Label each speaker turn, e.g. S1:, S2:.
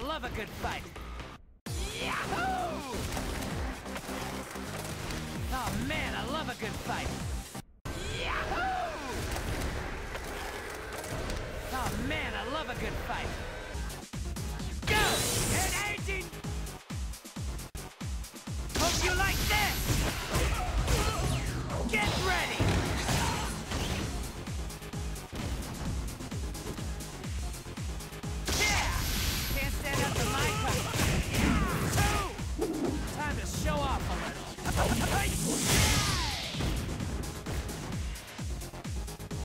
S1: love a good fight. Yahoo! Oh man, I love a good fight. Yahoo! Oh man, I love a good fight. Go! And aging! Hope you like this! Get ready!